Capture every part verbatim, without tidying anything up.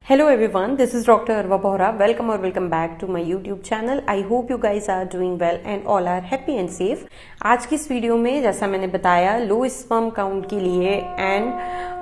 Hello everyone, this is Doctor Arwa Bohra. Welcome or welcome back to my YouTube channel. I hope you guys are doing well and all are happy and safe. आज की इस video में जैसा मैंने बताया low sperm count के लिए and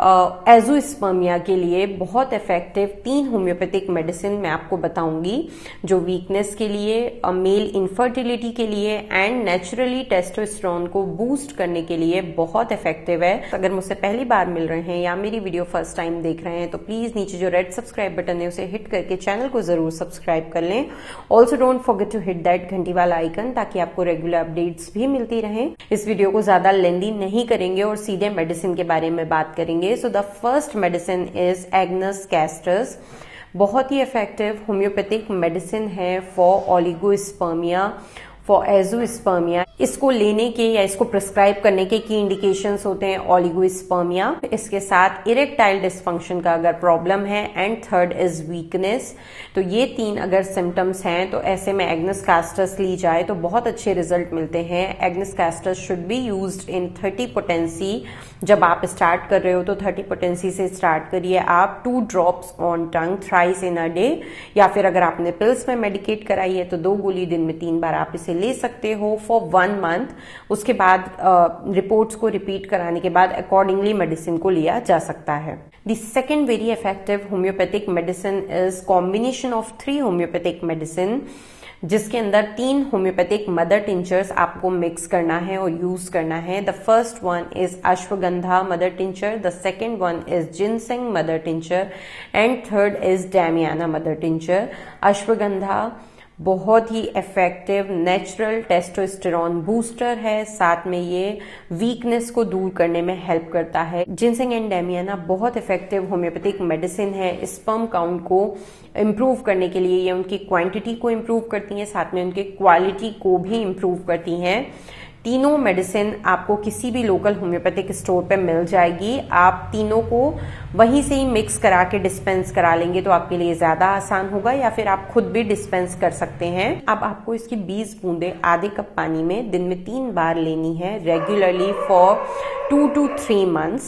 azoospermia के लिए बहुत इफेक्टिव तीन होम्योपैथिक मेडिसिन मैं आपको बताऊंगी जो वीकनेस के लिए, मेल इनफर्टिलिटी के लिए एंड नेचुरली टेस्टोस्टेरोन को बूस्ट करने के लिए बहुत इफेक्टिव है। अगर मुझसे पहली बार मिल रहे हैं या मेरी वीडियो फर्स्ट टाइम देख रहे हैं तो प्लीज नीचे जो रेड सब्सक्राइब बटन है उसे हिट करके चैनल को जरूर सब्सक्राइब कर लें। Also don't forget to hit that घंटी वाला आइकन ताकि आपको रेगुलर अपडेट्स भी मिलती रहें। इस वीडियो को ज्यादा लेंदी नहीं करेंगे और सीधे मेडिसिन के बारे में बात करेंगे। So the first medicine is agnus castus. बहुत ही इफेक्टिव होम्योपैथिक मेडिसिन है फॉर ओलिगोस्पर्मिया, फॉर एजोस्पर्मिया। इसको लेने के या इसको प्रिस्क्राइब करने के की इंडिकेशंस होते हैं ओलिगोस्पर्मिया, इसके साथ इरेक्टाइल डिस्फंक्शन का अगर प्रॉब्लम है एंड थर्ड इज वीकनेस। तो ये तीन अगर सिम्टम्स हैं तो ऐसे में एग्नस कैस्टर्स ली जाए तो बहुत अच्छे रिजल्ट मिलते हैं। Agnus castus should be used in thirty potency. जब आप स्टार्ट कर रहे हो तो थर्टी पोटेंसी से स्टार्ट करिए आप, two drops on tongue thrice in a day, या फिर अगर आपने पिल्स में मेडिकेट कराई है तो दो गोली दिन में तीन बार आप इसे ले सकते हो फॉर वन मंथ। उसके बाद रिपोर्ट्स uh, को रिपीट कराने के बाद अकॉर्डिंगली मेडिसिन को लिया जा सकता है। The second very effective homeopathic medicine is combination of three homeopathic medicine, जिसके अंदर तीन होम्योपैथिक मदर टिंचर्स आपको मिक्स करना है और यूज करना है। The first one is ashwagandha mother tincture, the second one is ginseng mother tincture and third is damiana mother tincture. Ashwagandha बहुत ही इफेक्टिव नेचुरल टेस्टोस्टेरोन बूस्टर है, साथ में ये वीकनेस को दूर करने में हेल्प करता है। जिनसेंग एंड डैमियाना बहुत इफेक्टिव होम्योपैथिक मेडिसिन है स्पर्म काउंट को इम्प्रूव करने के लिए। ये उनकी क्वांटिटी को इम्प्रूव करती हैं, साथ में उनकी क्वालिटी को भी इम्प्रूव करती हैं। तीनों मेडिसिन आपको किसी भी लोकल होम्योपैथिक स्टोर पे मिल जाएगी। आप तीनों को वहीं से ही मिक्स करा के डिस्पेंस करा लेंगे तो आपके लिए ज्यादा आसान होगा, या फिर आप खुद भी डिस्पेंस कर सकते हैं। अब आपको इसकी बीस बूंदे आधे कप पानी में दिन में तीन बार लेनी है regularly for two to three months.